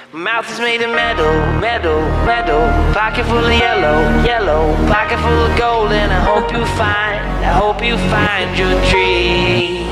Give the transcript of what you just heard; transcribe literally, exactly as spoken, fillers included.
Mouth is made of metal, metal, metal. Pocket full of yellow, yellow. Pocket full of gold, and I hope you find, I hope you find your dream.